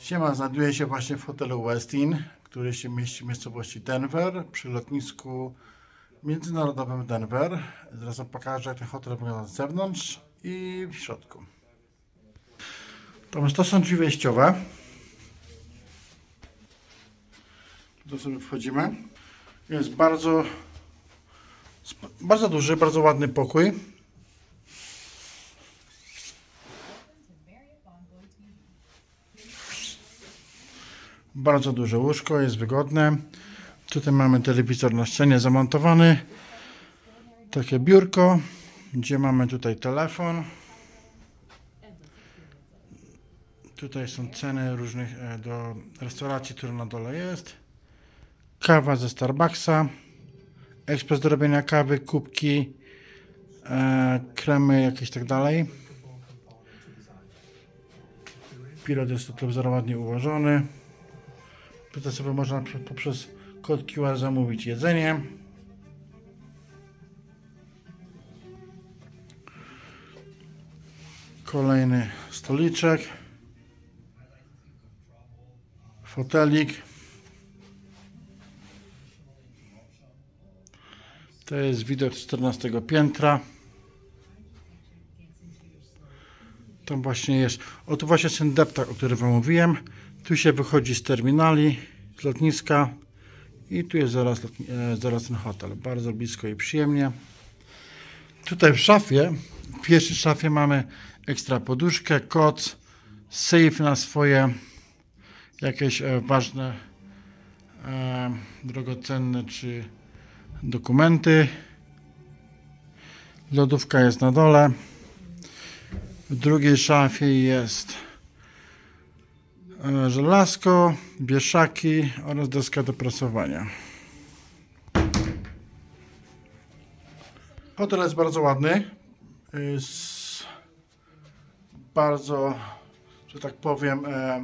Siema, znajduję się właśnie w hotelu Westin, który się mieści w miejscowości Denver, przy lotnisku międzynarodowym Denver. Zaraz wam pokażę, jak ten hotel wygląda z zewnątrz i w środku. To są drzwi wejściowe. Tu sobie wchodzimy. Jest bardzo duży, bardzo ładny pokój. Bardzo duże łóżko, jest wygodne. Tutaj mamy telewizor na ścianie zamontowany. Takie biurko, gdzie mamy tutaj telefon. Tutaj są ceny różnych do restauracji, która na dole jest. Kawa ze Starbucksa. Ekspres do robienia kawy, kubki, kremy jakieś tak dalej. Pilot jest tutaj ładnie ułożony. Tutaj sobie można poprzez kod QR zamówić jedzenie. Kolejny stoliczek. Fotelik. To jest widok z 14 piętra. Tam właśnie jest. O, tu właśnie jest ten deptak, o którym wam mówiłem. Tu się wychodzi z terminali, z lotniska i tu jest zaraz ten hotel. Bardzo blisko i przyjemnie. Tutaj w szafie, w pierwszej szafie mamy ekstra poduszkę, koc, safe na swoje jakieś ważne, drogocenne czy dokumenty. Lodówka jest na dole. W drugiej szafie jest żelazko, wieszaki oraz deska do prasowania. Hotel jest bardzo ładny. Jest bardzo, że tak powiem,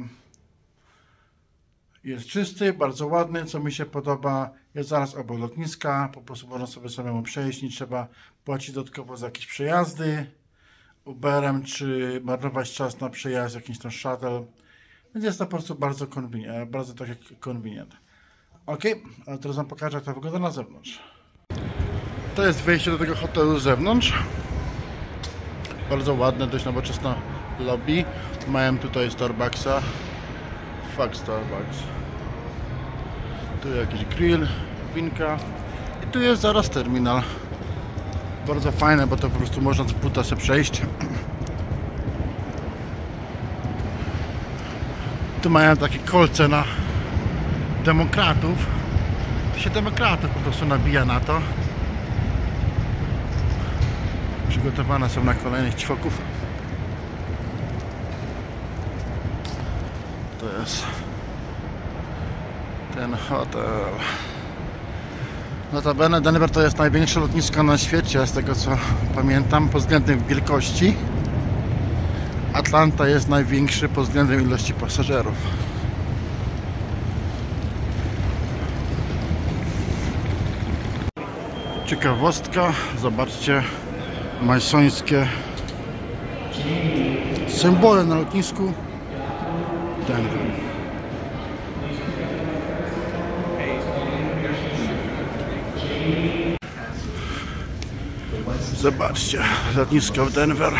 jest czysty, bardzo ładny, co mi się podoba. Jest zaraz obok lotniska, po prostu można sobie samemu przejść, nie trzeba płacić dodatkowo za jakieś przejazdy Uberem, czy marnować czas na przejazd, jakiś tam shuttle. Więc jest to po prostu bardzo takie convenient. Ok, a teraz wam pokażę, jak to wygląda na zewnątrz. To jest wejście do tego hotelu z zewnątrz. Bardzo ładne, dość nowoczesne lobby. Mają tutaj Starbucksa. Fuck Starbucks. Tu jakiś grill, winka. I tu jest zaraz terminal. Bardzo fajne, bo to po prostu można z buta sobie przejść. Tu mają takie kolce na demokratów. Tu się demokratów po prostu nabija na to. Przygotowane są na kolejnych ćwoków. To jest ten hotel. Notabene Denver to jest największe lotnisko na świecie, z tego co pamiętam, pod względem wielkości. Atlanta jest największy pod względem ilości pasażerów. Ciekawostka, zobaczcie masońskie symbole na lotnisku Denver. Zobaczcie, lotnisko w Denver.